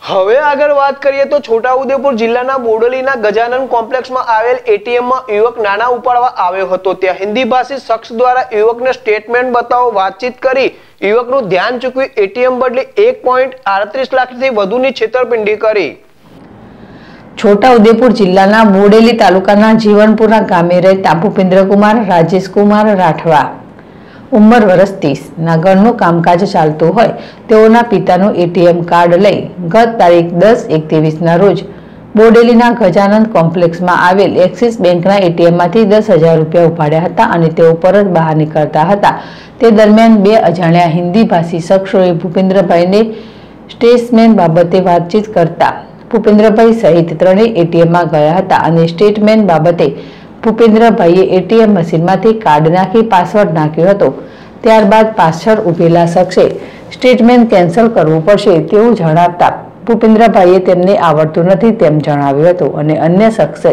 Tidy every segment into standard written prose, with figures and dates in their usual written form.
હવે આગળ વાત કરીએ તો છોટાઉદેપુર જિલ્લાના બોડેલીના ગજાનન કોમ્પ્લેક્સમાં આવેલ એટીએમમાં યુવક નાણાં ઉપાડવા આવ્યો હતો। ત્યાં હિન્દી ભાષી શખ્સ દ્વારા યુવકને સ્ટેટમેન્ટ બતાવો વાતચીત કરી યુવકનું ધ્યાન ચૂકવી એટીએમ બદલે 1.38 લાખથી વધુની છેતરપિંડી કરી। છોટાઉદેપુર જિલ્લાના બોડેલી તાલુકાના જીવનપુરા ગામે રહેતા ભૂપેન્દ્રકુમાર રાજેશકુમાર રાઠવા ઉંમર વર્ષ 30 ના ઘરનું કામકાજ ચાલતું હોય તેઓના પિતાનું એટીએમ કાર્ડ લઈ ગત તારીખ 10/1/23 ના રોજ બોડેલીના ગજાનંદ કોમ્પ્લેક્સમાં આવેલ એક્સિસ બેંકના એટીએમમાંથી 10,000 રૂપિયા ઉપાડ્યા હતા અને તેઓ પરત બહાર નીકળતા હતા। તે દરમિયાન બે અજાણ્યા હિન્દી ભાષી શખ્સોએ ભૂપેન્દ્રભાઈને સ્ટેટમેન્ટ બાબતે વાતચીત કરતા ભૂપેન્દ્રભાઈ સહિત ત્રણેય એટીએમમાં ગયા હતા અને સ્ટેટમેન્ટ બાબતે ભૂપેન્દ્રભાઈએ એટીએમ મશીનમાંથી કાર્ડ નાખી પાસવર્ડ નાખ્યો હતો। ત્યારબાદ પાછળ ઉભેલા શખ્સે સ્ટેટમેન્ટ કેન્સલ કરવું પડશે તેવું જણાવતા ભૂપેન્દ્રભાઈએ તેમને આવડતું નથી તેમ જણાવ્યું હતું અને અન્ય શખ્સે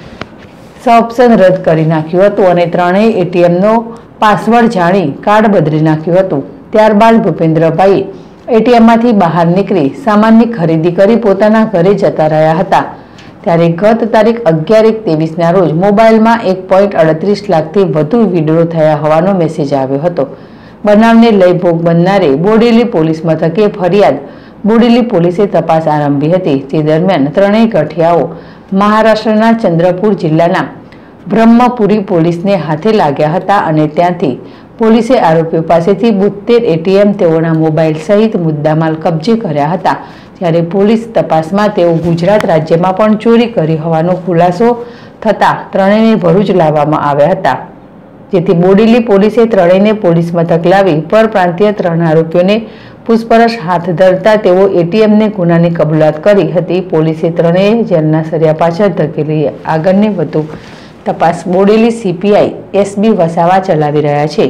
ઓપ્શન રદ કરી નાખ્યું હતું અને ત્રણેય એટીએમનો પાસવર્ડ જાણી કાર્ડ બદલી નાખ્યું હતું। ત્યારબાદ ભૂપેન્દ્રભાઈએ એટીએમમાંથી બહાર નીકળી સામાનની ખરીદી કરી પોતાના ઘરે જતા રહ્યા હતા। ત્યારે ગત તારીખ 11/1/23 ના રોજ મોબાઈલમાં 1.38 લાખથી વધુ વિડ્રો થયા હોવાનો મેસેજ આવ્યો હતો। બનાવને લઈ ભોગ બનનારે બોડેલી પોલીસ મથકે ફરિયાદ બોડેલી પોલીસે તપાસ આરંભી હતી। તે દરમિયાન ત્રણેય ગઠિયાઓ મહારાષ્ટ્રના ચંદ્રપુર જિલ્લાના બ્રહ્મપુરી પોલીસને હાથે લાગ્યા હતા અને ત્યાંથી પોલીસે આરોપીઓ પાસેથી 72 એટીએમ તેઓના મોબાઈલ સહિત મુદ્દામાલ કબજે કર્યા હતા। ત્યારે પોલીસ તપાસમાં તેઓ ગુજરાત રાજ્યમાં પણ ચોરી કરી હોવાનો ખુલાસો થતા ત્રણેયને ભરૂચ લાવવામાં આવ્યા હતા, જેથી બોડેલી પોલીસે ત્રણેયને પોલીસ મથક લાવી પરપ્રાંતીય ત્રણ આરોપીઓને પૂછપરછ હાથ ધરતા તેઓ એટીએમને ગુનાની કબૂલાત કરી હતી। પોલીસે ત્રણેય જેલના સળિયા પાછળ ધકેલી આગળની વધુ તપાસ બોડેલી સીપીઆઈ એસબી વસાવા ચલાવી રહ્યા છે।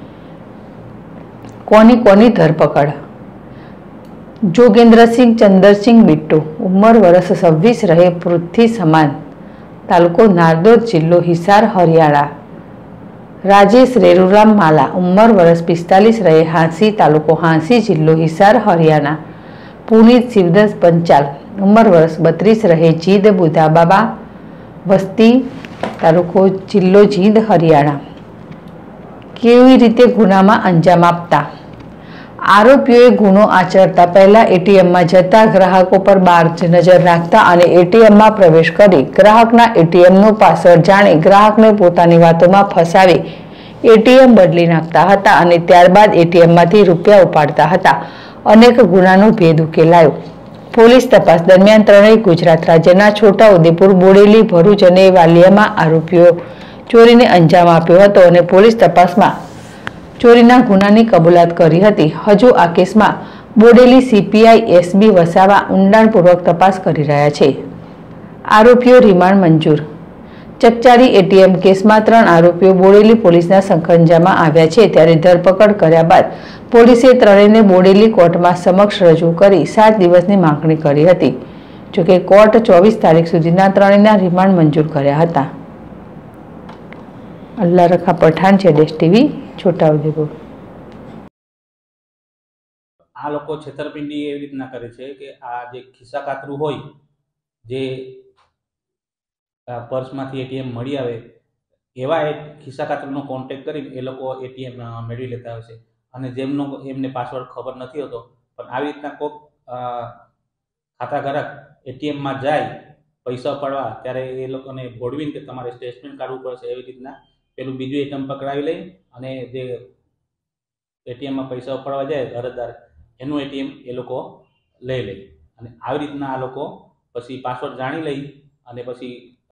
કોની ધરપકડ? જોગેન્દ્રસિંહ ચંદરસિંહ બિટ્ટુ ઉંમર વર્ષ 26 રહે પૃથ્વી સમાન તાલુકો નારદોદ જિલ્લો હિસાર હરિયાણા। રાજેશ રેરુરામ માલા ઉંમર વર્ષ 45 રહે હાંસી તાલુકો હાંસી જિલ્લો હિસાર હરિયાણા। પુનિત શિવદાસ પંચાલ ઉંમર વર્ષ 32 રહે જીદ બુધાબાબા વસ્તી તાલુકો જિલ્લો જીંદ હરિયાણા। કેવી રીતે ગુનામાં અંજામ આપતા? આરોપીઓએ ગુનો આચરતા પહેલા એટીએમમાં જતા ગ્રાહકો પર બાજ નજર રાખતા અને એટીએમમાં પ્રવેશ કરી ગ્રાહકના એટીએમનો પાસવર્ડ જાણી ગ્રાહકને પોતાની વાતોમાં ફસાવી એટીએમ બદલી નાખતા હતા અને ત્યારબાદ એટીએમમાંથી રૂપિયા ઉપાડતા હતા। અનેક ગુનાનો ભેદ ઉકેલાયો। પોલીસ તપાસ દરમિયાન ત્રણેય ગુજરાત રાજ્યના છોટાઉદેપુર, બોડેલી, ભરૂચ અને વાલિયામાં આરોપીઓ ચોરીને અંજામ આપ્યો હતો અને પોલીસ તપાસમાં ચોરીના ગુનાની કબૂલાત કરી હતી। હજુ આ કેસમાં બોડેલી સીપીઆઈ એસબી વસાવા ઊંડાણપૂર્વક તપાસ કરી રહ્યા છે। આરોપીઓ રિમાન્ડ મંજૂર। ચકચારી એટીએમ કેસમાં 3 આરોપીઓ બોડેલી પોલીસના સંકંજામાં આવ્યા છે। ત્યારે ધરપકડ કર્યા બાદ પોલીસે ત્રણેયને બોડેલી કોર્ટમાં સમક્ષ રજૂ કરી 7 દિવસની માંગણી કરી હતી। જોકે કોર્ટ 24 તારીખ સુધીના ત્રણેયના રિમાન્ડ મંજૂર કર્યા હતા। અલ્લાહ રખા પઠાણ, જેડેશ ટીવી, છોટાઉદેપુર। આ લોકો છેતરપિંડી એવી રીતના કરે છે કે આ જે ખિસ્સા કાતરું હોય, જે પર્સમાંથી એટીએમ મળી આવે એવા એક ખિસ્સા કાતરનો કોન્ટેક્ટ કરીને એ લોકો એટીએમ મેળવી લેતા હોય છે અને જેમનો એમને પાસવર્ડ ખબર નથી હોતો પણ આવી રીતના કોઈક ખાતાધારક એટીએમમાં જાય પૈસા ઉપાડવા ત્યારે એ લોકોને ભોળવીને કે તમારે સ્ટેટમેન્ટ કાઢવું પડશે એવી રીતના પેલું બીજું એટીએમ પકડાવી લઈ અને જે એટીએમમાં પૈસા ઉપાડવા જાય અરજદાર એનું એટીએમ એ લોકો લઈ લે અને આવી રીતના આ લોકો પછી પાસવર્ડ જાણી લઈ અને પછી